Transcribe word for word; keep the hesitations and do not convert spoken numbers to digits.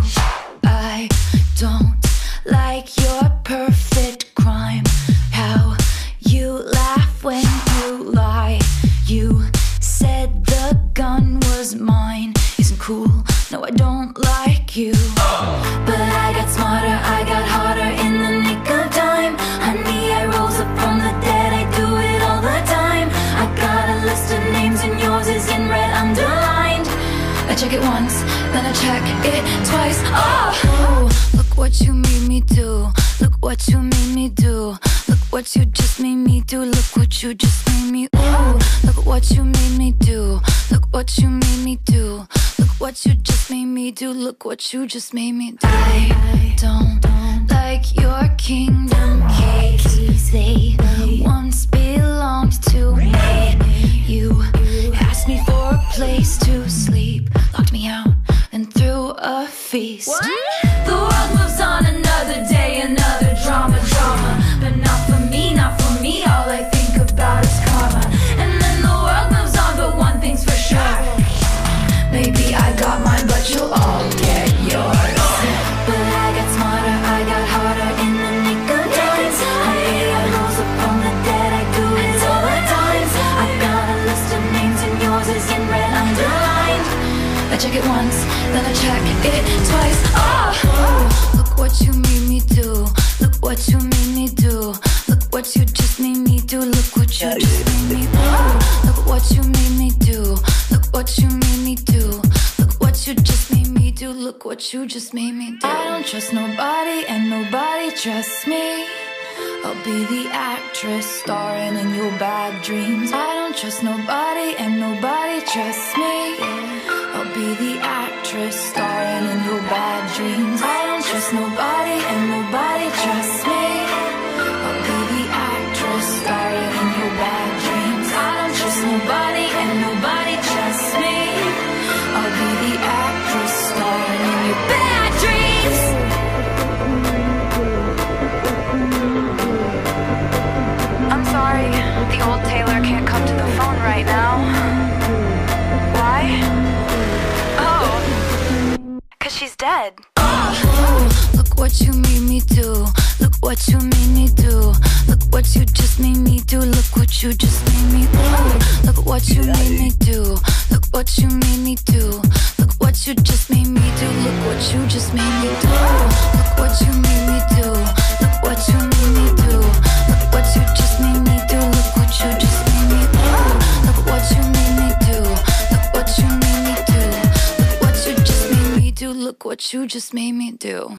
I don't like your perfect crime. How you laugh when you lie. You said the gun was mine. Isn't cool, no I don't like you. But I got smarter, I got harder in the nick of time. Honey, I rose up from the dead, I do it all the time. I got a list of names and yours is in red underlined. I check it once, then I check it twice. Oh, oh, look what you made me do. Look what you made me do. Look what you just made me do. Look what you just made me. Ooh, look what you made me do. Look what you made me do. Look what you just made me do. Look what you just made me do. I don't like your kingdom keys. They once belonged to me. You asked me for a place to sleep, locked me out and threw a feast. What? The world moves on another day, another drama, drama. But not for me, not for me. All I think about is karma. And then the world moves on, but one thing's for sure. Maybe I got mine, but you'll all get yours. But I got smarter, I got harder in the nick of time. Honey, I rose up from the dead, I do it all the time. I got a list of names and yours is in red underlined. I check it once, then I check it twice. Oh, oh, look what you made me do. Look what you made me do. Look what you just made me do. Look what you just made me do. Look what you made me do. Look what you made me do. Look what you just made me do. Look what you just made me do. I don't trust nobody and nobody trusts me. I'll be the actress starring in your bad dreams. I don't trust nobody and nobody trusts me. I'll be the actress starring in your bad dreams. I don't trust nobody and nobody trusts me. I'll be the actress starring in your bad dreams. I don't trust nobody and nobody trusts me. I'll be the actress starring in your bad dreams. I'm sorry, the old Taylor can't come to the phone right now. Why? Oh, cause she's dead. Oh, look what you made me do. Look what you made me do. Look what you just made me do. Look what you just made me do. Look what you made me do. Look what you made me do. Look what you just made me do. Look what you just made me do. Look what you made me do. Look what you made me do. Look what you just made me do. Look what you just made me do. Look what you made me do. Look what you made me do. Look what you just made me do. Look what you just made me do.